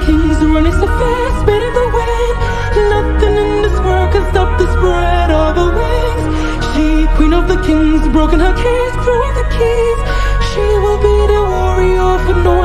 kings running so fast, spinning the wind. Nothing in this world can stop the spread of the wings. She, queen of the kings, broken her cage, throwing the keys. She will be the warrior for no